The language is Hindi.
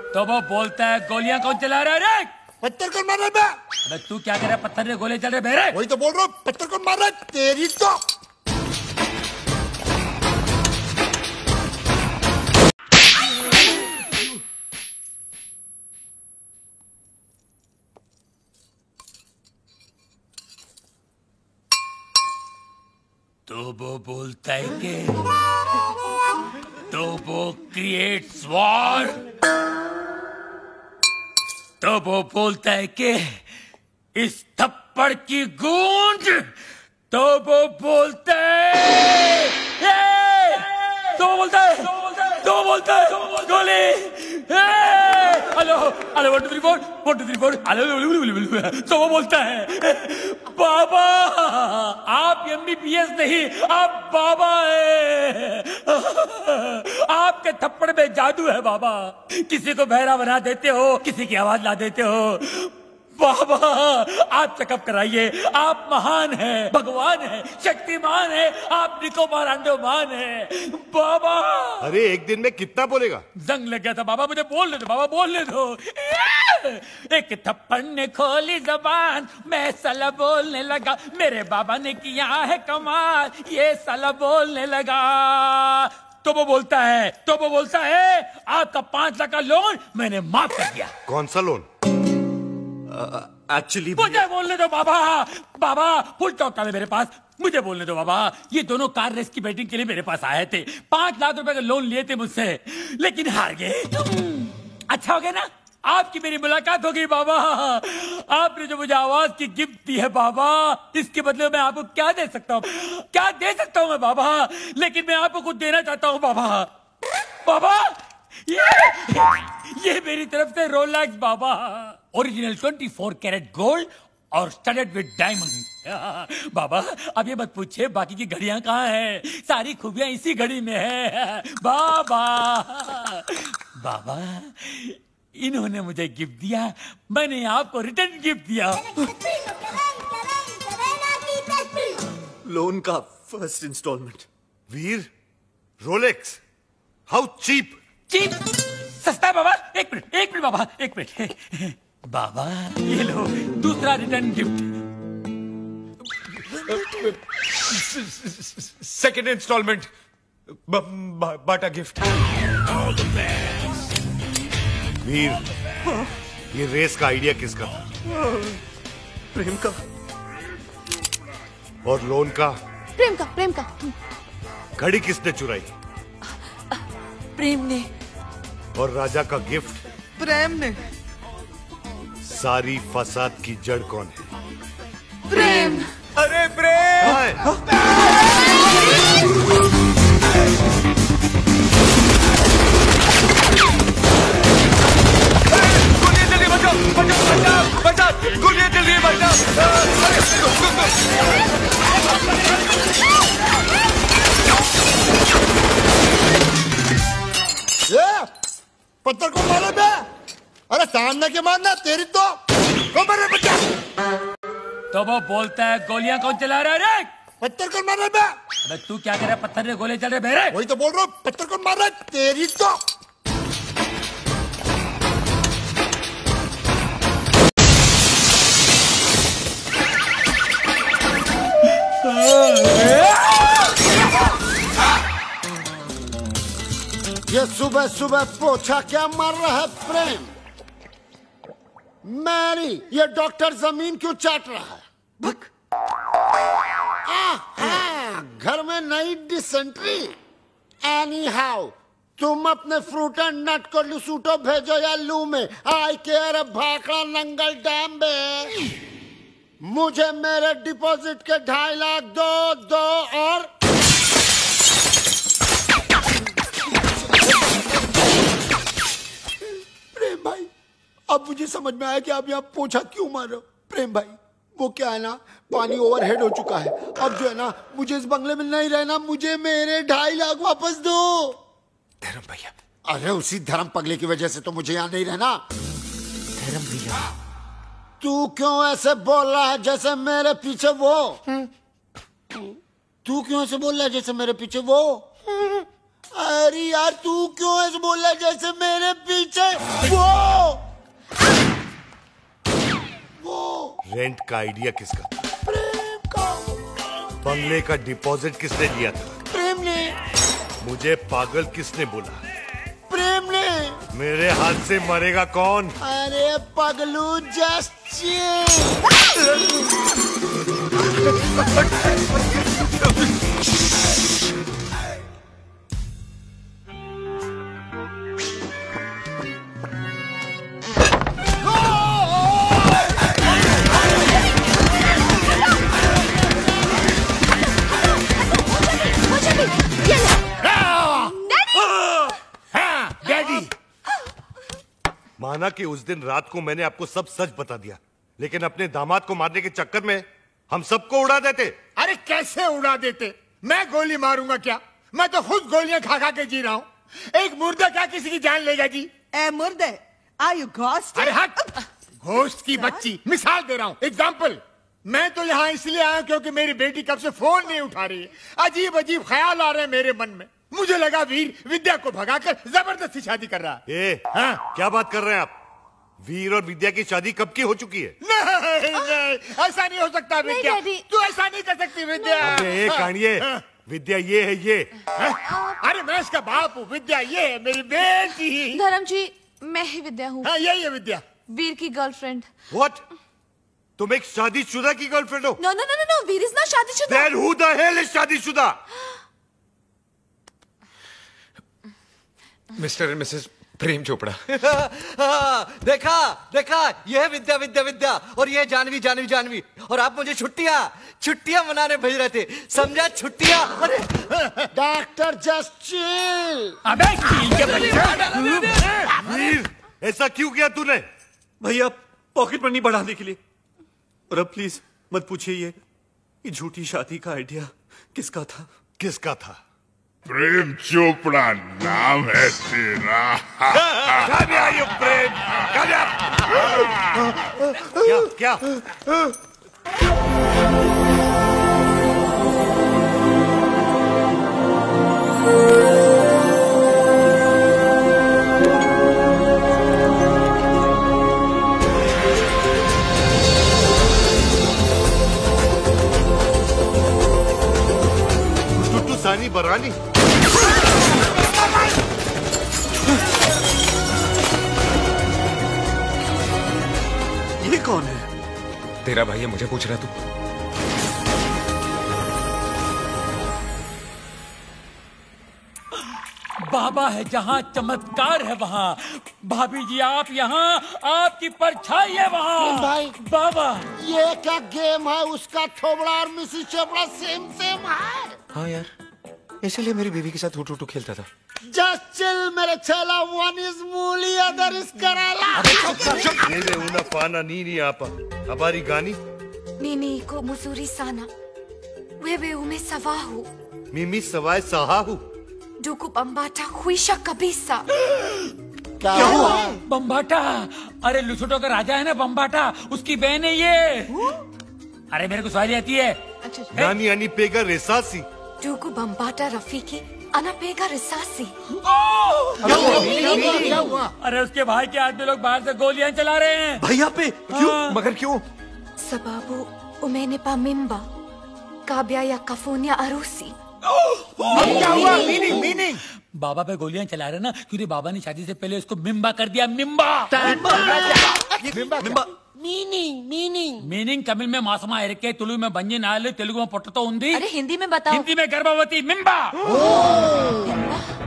तो वो बोलता है गोलियां कौन चला रहा है रे? पत्थर कौन मार रहा है? अबे तू क्या कर रहा है? पत्थर से गोले चल रहे बेरे। वही तो बोल रहा हूँ, पत्थर कौन मार रहा है? तेरी तो तो वो बोलता है कि तो वो क्रिएट्स वॉर। तो वो बोलता है कि इस थप्पड़ की गूंज। तो वो बोलता है तो बोलता है तो बोलता है गोली। Hello hello 1 2 3 4 1 2 3 4 hello. तो वो बोलता है बाबा आप MBBS नहीं, आप बाबा है। आपके थप्पड़ में जादू है बाबा। किसी को बहरा बना देते हो, किसी की आवाज ला देते हो। बाबा आप चेकअप कराइए। आप महान हैं, भगवान हैं, शक्तिमान हैं, आप निकोबार अंडोमान हैं बाबा। अरे एक दिन में कितना बोलेगा? जंग लग गया था बाबा, मुझे बोलने दो बाबा, बोलने दो। एक थप्पड़ ने खोली जबान, मैं साला बोलने लगा। मेरे बाबा ने किया है कमाल, ये साला बोलने लगा। तो वो बोलता है आपका 5 लाख का लोन मैंने माफ कर दिया। कौन सा लोन? एक्चुअली मुझे बोलने दो बाबा। बाबा फुल टॉक था मेरे पास, मुझे बोलने दो बाबा। ये दोनों कार रेस की बैटिंग के लिए मेरे पास आए थे। 5 लाख रुपए का लोन लिए थे मुझसे, लेकिन हार गए। अच्छा हो गया ना, आपकी मेरी मुलाकात हो गई बाबा। आपने जो मुझे आवाज की गिफ्ट दी है बाबा, इसके बदले में आपको क्या दे सकता हूँ? क्या दे सकता हूँ मैं बाबा? लेकिन मैं आपको कुछ देना चाहता हूँ बाबा। बाबा ये मेरी तरफ से रोलेक्स बाबा, ओरिजिनल 24 कैरेट गोल्ड और स्टडेड विद डायमंड। बाबा अब ये मत पूछिए बाकी की घड़ियां कहाँ हैं, सारी खूबियां इसी घड़ी में है बाबा। बाबा इन्होंने मुझे गिफ्ट दिया, मैंने आपको रिटर्न गिफ्ट दिया। लोन का first instalment. Veer, Rolex, how cheap. Cheap सस्ता है बाबा। एक मिनट बाबा, एक मिनट। बाबा ये लो दूसरा return gift. Second instalment, Bata gift. Veer, ये रेस का आइडिया किसका था? प्रेम का। और लोन का? प्रेम का। घड़ी किसने चुराई? प्रेम ने। और राजा का गिफ्ट? प्रेम ने। सारी फसाद की जड़ कौन है? प्रेम। अरे प्रेम। गोलियां जल्दी बचाओ, गोलियां जल्दी बचाओ। पत्थर को मारो बे। अरे सामने के मारना, तेरी तो मारे बच्चा। तो वो बोलता है गोलियां कौन चला रहा है रे? पत्थर कौन मार रहा है? अबे तू क्या कर रहा है? पत्थर से गोले चल रहे बेरे। वही तो बोल रहा हूँ, पत्थर कौन मार रहा है? तेरी तो ये सुबह सुबह पोछा क्या मार रहा है प्रेम? मैरी, ये डॉक्टर जमीन क्यों चाट रहा है? घर में नई डिसेंट्री। एनी हाउ तुम अपने फ्रूट एंड नट को लुसूटो भेजो या लू में। I care Bhakra Nangal dam बे। मुझे मेरे डिपॉजिट के 2.5 लाख दो और प्रेम भाई, अब मुझे समझ में आया कि आप यहाँ पोछा क्यों मार रहे हो। प्रेम भाई वो क्या है ना, पानी ओवरहेड हो चुका है। अब जो है ना, मुझे इस बंगले में नहीं रहना, मुझे मेरे 2.5 लाख वापस दो। धर्म भैया। अरे उसी धर्म पगले की वजह से तो मुझे यहाँ नहीं रहना। धर्म भैया, तू क्यों ऐसे बोल रहा है जैसे मेरे पीछे वो? तू क्यों ऐसे बोल रहा है जैसे मेरे पीछे वो? अरे यार तू क्यों ऐसे बोल रहा है जैसे मेरे पीछे वो? रेंट का आइडिया किसका था? बंगले का डिपॉजिट किसने दिया था? प्रेम ने। मुझे पागल किसने बोला? प्रेम ने। मेरे हाथ से मरेगा कौन? अरे पगलू, जस्ट माना कि उस दिन रात को मैंने आपको सब सच बता दिया, लेकिन अपने दामाद को मारने के चक्कर में हम सबको उड़ा देते। अरे कैसे उड़ा देते? मैं गोली मारूंगा क्या? मैं तो खुद गोलियां खा खा के जी रहा हूँ। एक मुर्दा क्या किसी की जान लेगा जी? ए मुर्दे, आर यू घोस्ट? अरे हट! घोस्ट की बच्ची, मिसाल दे रहा हूँ, एग्जाम्पल। मैं तो यहाँ इसलिए आया क्योंकि मेरी बेटी कब से फोन नहीं उठा रही है। अजीब अजीब ख्याल आ रहे हैं मेरे मन में। मुझे लगा वीर विद्या को भगाकर जबरदस्ती शादी कर रहा है। हाँ? क्या बात कर रहे हैं आप? वीर और विद्या की शादी कब की हो चुकी है? नहीं, ऐसा नहीं हो सकता विद्या। तू ऐसा नहीं कर सकती विद्या। अबे कानिए, विद्या ये है ये। अरे मैं इसका बाप हूँ, विद्या ये है मेरी बेटी। धर्म जी, मैं ही विद्या हूँ। हाँ यही है विद्या, वीर की गर्लफ्रेंड। What? तुम एक शादीशुदा की गर्लफ्रेंड हो? No no no no, Veer is not शादीशुदा। Then who the hell is शादीशुदा? Mr and Mrs Prem Chopra. देखा देखा, ये है विद्या विद्या विद्या, और ये जानवी जानवी जानवी, और आप मुझे छुट्टियां मनाने भेज रहे थे, समझा? छुट्टियां। अरे डॉक्टर, जस्ट चिल। अबे चील के बच्चा! वीर, ऐसा क्यों किया तूने? भैया, पॉकेट मनी बढ़ाने के लिए। और अब प्लीज मत पूछिए ये झूठी शादी का आइडिया किसका था? किसका था? प्रेम चोपड़ा नाम है तेरा। प्रेम क्या क्या? टुटू सानी बरानी। ये कौन है? तेरा भाई है, मुझे पूछ रहा तू? बाबा है जहाँ चमत्कार है वहाँ। भाभी जी आप यहाँ, आपकी परछाई है वहाँ। भाई बाबा, ये क्या गेम है? उसका थोबड़ा और मिसिस चोपड़ा सेम सेम है। हाँ यार, इसीलिए मेरी बीवी के साथ हुटू खेलता था। जस्ट चिल मेरे चेला, वन इज मूली, अदर इज कराला। Nene unafanya nini hapa? Habari gani? Mimi iko mzuri sana. Wewe umesahau. Mimi sawai sahau. Ndugu Bambata huisha kabisa. क्या हुआ? बम्बाटा, अरे लुसुटो का राजा है ना बम्बाटा, उसकी बहन है ये। अरे मेरे को सवारी आती है। Nani anipega risasi? Ndugu Bambata Rafiki anapega risasi. क्या हुआ? अरे उसके भाई के आदमी लोग बाहर से गोलियां चला रहे हैं। भैया पे क्यों? मगर क्यों? Sababu umenipa mimba kabla ya kufanya harusi. क्या हुआ? मीनिंग बाबा पे गोलियां चला रहे ना, क्योंकि बाबा ने शादी से पहले उसको मिम्बा कर दिया। मिम्बा मीनिंग तमिल में मासमा इरके, तुलु में बंजी नाले, तेलुगु में पोटतो उंदी, अरे हिंदी में बताओ। हिंदी में गर्भवती मिम्बा। मिम्बा?